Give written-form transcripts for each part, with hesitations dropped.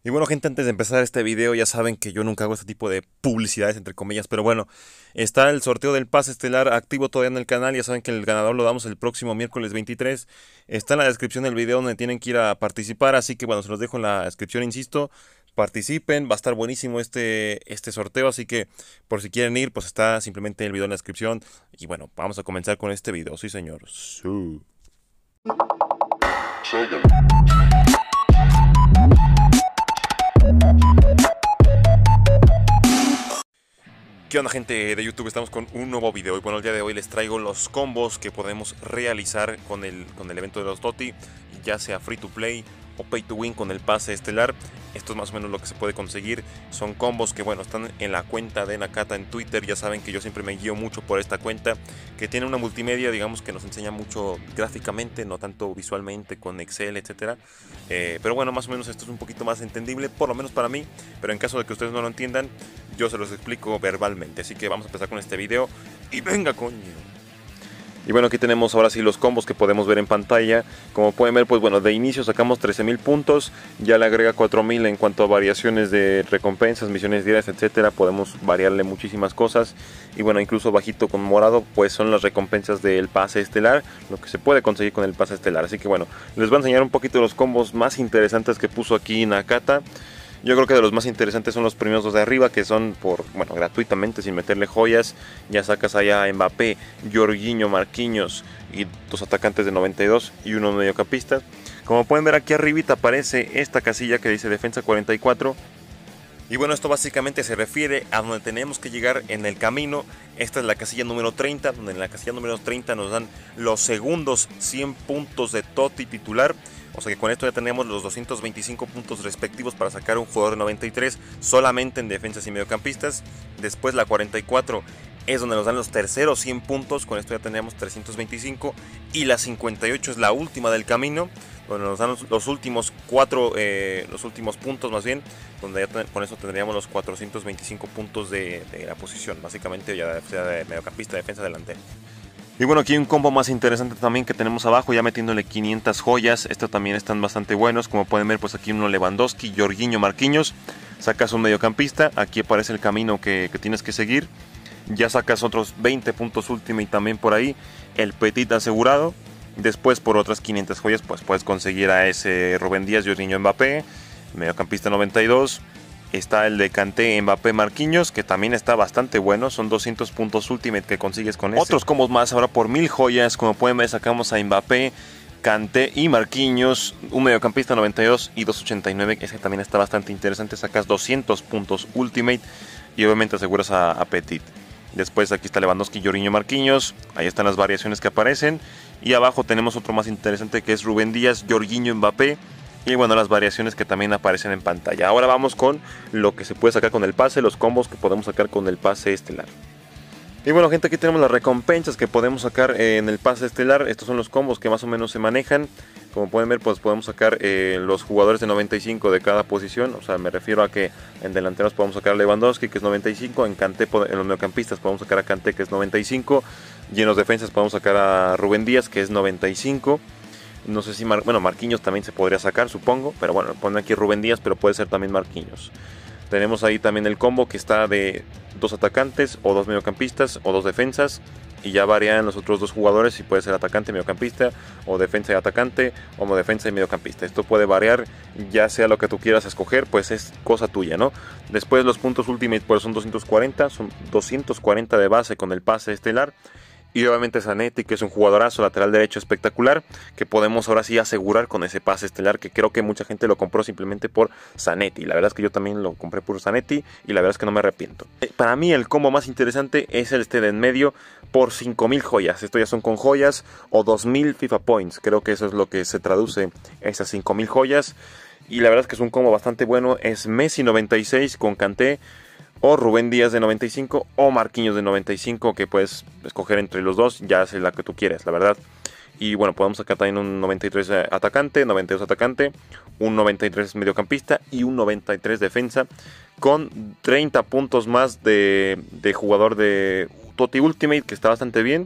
Y bueno, gente, antes de empezar este video, ya saben que yo nunca hago este tipo de publicidades, entre comillas, pero bueno, está el sorteo del pase estelar activo todavía en el canal. Ya saben que el ganador lo damos el próximo miércoles 23. Está en la descripción del video donde tienen que ir a participar, así que bueno, se los dejo en la descripción, insisto. Participen, va a estar buenísimo este sorteo, así que por si quieren ir, pues está simplemente el video en la descripción. Y bueno, vamos a comenzar con este video, sí señor. Sí. ¿Qué onda, gente de YouTube? Estamos con un nuevo video y bueno, el día de hoy les traigo los combos que podemos realizar con el evento de los TOTY, ya sea free to play o pay to win con el pase estelar. Esto es más o menos lo que se puede conseguir. Son combos que bueno, están en la cuenta de Nakata en Twitter. Ya saben que yo siempre me guío mucho por esta cuenta, que tiene una multimedia, digamos, que nos enseña mucho gráficamente, no tanto visualmente con Excel, etcétera. Pero bueno, más o menos esto es un poquito más entendible, por lo menos para mí. Pero en caso de que ustedes no lo entiendan, yo se los explico verbalmente. Así que vamos a empezar con este video. Y venga, coño. Y bueno, aquí tenemos ahora sí los combos que podemos ver en pantalla. Como pueden ver, pues bueno, de inicio sacamos 13.000 puntos. Ya le agrega 4.000 en cuanto a variaciones de recompensas, misiones diarias, etcétera. Podemos variarle muchísimas cosas. Y bueno, incluso bajito con morado, pues son las recompensas del pase estelar, lo que se puede conseguir con el pase estelar. Así que bueno, les voy a enseñar un poquito de los combos más interesantes que puso aquí Nakata. Yo creo que de los más interesantes son los primeros dos de arriba, que son por, bueno, gratuitamente, sin meterle joyas. Ya sacas allá a Mbappé, Jorginho, Marquinhos y dos atacantes de 92 y uno mediocampista. Como pueden ver, aquí arribita aparece esta casilla que dice defensa 44. Y bueno, esto básicamente se refiere a donde tenemos que llegar en el camino. Esta es la casilla número 30, donde en la casilla número 30 nos dan los segundos 100 puntos de TOTY titular. O sea que con esto ya tenemos los 225 puntos respectivos para sacar un jugador de 93 solamente en defensas y mediocampistas. Después la 44 es donde nos dan los terceros 100 puntos, con esto ya tenemos 325. Y la 58 es la última del camino, donde nos dan los últimos los últimos puntos más bien, donde ya con eso tendríamos los 425 puntos de la posición, básicamente ya sea de mediocampista, defensa, delantero. Y bueno, aquí hay un combo más interesante también que tenemos abajo, ya metiéndole 500 joyas. Estos también están bastante buenos. Como pueden ver, pues aquí uno Lewandowski, Jorginho, Marquinhos. Sacas un mediocampista, aquí aparece el camino que tienes que seguir. Ya sacas otros 20 puntos Ultimate también por ahí. El Petit asegurado. Después por otras 500 joyas pues puedes conseguir a ese Rubén Díaz, Jorginho, Mbappé. Mediocampista 92. Está el de Kanté, Mbappé, Marquinhos, que también está bastante bueno. Son 200 puntos Ultimate que consigues con ese. Otros combos más ahora por 1000 joyas. Como pueden ver, sacamos a Mbappé, Kanté y Marquinhos. Un mediocampista 92 y 289. Ese también está bastante interesante. Sacas 200 puntos Ultimate y obviamente aseguras a Petit. Después aquí está Lewandowski, Jorginho, Marquinhos. Ahí están las variaciones que aparecen. Y abajo tenemos otro más interesante que es Rubén Díaz, Jorginho, Mbappé. Y bueno, las variaciones que también aparecen en pantalla. Ahora vamos con lo que se puede sacar con el pase, los combos que podemos sacar con el pase estelar. Y bueno, gente, aquí tenemos las recompensas que podemos sacar en el pase estelar. Estos son los combos que más o menos se manejan. Como pueden ver, pues podemos sacar los jugadores de 95 de cada posición. O sea, me refiero a que en delanteros podemos sacar a Lewandowski, que es 95. En Kanté, en los mediocampistas podemos sacar a Kanté, que es 95. Y en los defensas podemos sacar a Rubén Díaz, que es 95. No sé si, Marquinhos también se podría sacar, supongo. Pero bueno, ponen aquí Rubén Díaz, pero puede ser también Marquinhos. Tenemos ahí también el combo que está de dos atacantes o dos mediocampistas o dos defensas. Y ya varían los otros dos jugadores si puede ser atacante, mediocampista o defensa y atacante o defensa y mediocampista. Esto puede variar, ya sea lo que tú quieras escoger, pues es cosa tuya, ¿no? Después los puntos Ultimate pues son 240, son 240 de base con el pase estelar. Y obviamente Zanetti, que es un jugadorazo, lateral derecho espectacular, que podemos ahora sí asegurar con ese pase estelar, que creo que mucha gente lo compró simplemente por Zanetti. La verdad es que yo también lo compré por Zanetti y la verdad es que no me arrepiento. Para mí el combo más interesante es el de en medio por 5000 joyas. Esto ya son con joyas o 2000 FIFA Points. Creo que eso es lo que se traduce esas 5000 joyas. Y la verdad es que es un combo bastante bueno. Es Messi 96 con Kanté, o Rubén Díaz de 95 o Marquinhos de 95, que puedes escoger entre los dos, ya es la que tú quieres, la verdad. Y bueno, podemos sacar también un 93 atacante, 92 atacante, un 93 mediocampista y un 93 defensa, con 30 puntos más de jugador de TOTY Ultimate, que está bastante bien.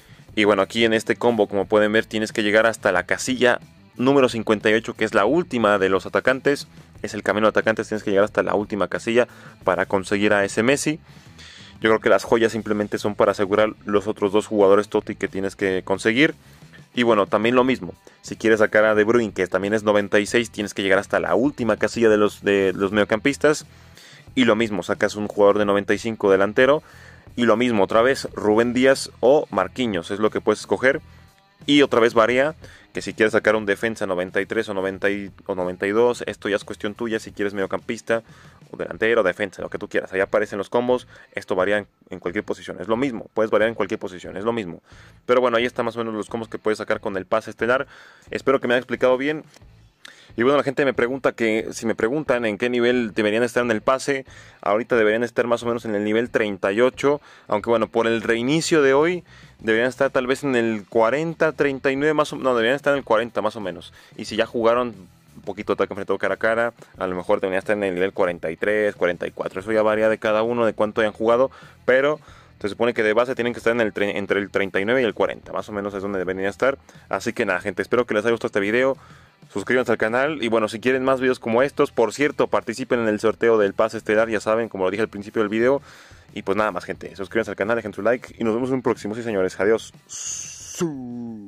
Y bueno, aquí en este combo, como pueden ver, tienes que llegar hasta la casilla número 58, que es la última de los atacantes. es el camino de atacantes, tienes que llegar hasta la última casilla para conseguir a ese Messi. Yo creo que las joyas simplemente son para asegurar los otros 2 jugadores Totti que tienes que conseguir. Y bueno, también lo mismo, si quieres sacar a De Bruyne, que también es 96, tienes que llegar hasta la última casilla de los mediocampistas. Y lo mismo, sacas un jugador de 95 delantero. Y lo mismo, otra vez, Rubén Díaz o Marquinhos, es lo que puedes escoger. Y otra vez varía, que si quieres sacar un defensa 93 o 92, esto ya es cuestión tuya, si quieres mediocampista o delantero, defensa, lo que tú quieras. Ahí aparecen los combos, esto varía en cualquier posición, es lo mismo, puedes variar en cualquier posición, es lo mismo. Pero bueno, ahí están más o menos los combos que puedes sacar con el pase estelar. Espero que me haya explicado bien. Y bueno, la gente me pregunta si me preguntan en qué nivel deberían estar en el pase, ahorita deberían estar más o menos en el nivel 38, aunque bueno, por el reinicio de hoy deberían estar tal vez en el 40, 39 más o menos, no, deberían estar en el 40 más o menos. Y si ya jugaron un poquito de ataque enfrentado cara a cara, a lo mejor deberían estar en el nivel 43, 44, eso ya varía de cada uno, de cuánto hayan jugado, pero se supone que de base tienen que estar entre el 39 y el 40, más o menos es donde deberían estar. Así que nada, gente, espero que les haya gustado este video. Suscríbanse al canal y bueno, si quieren más videos como estos, por cierto, participen en el sorteo del pase estelar, ya saben, como lo dije al principio del video. Y pues nada más, gente, suscríbanse al canal, dejen su like y nos vemos en un próximo, sí señores, adiós.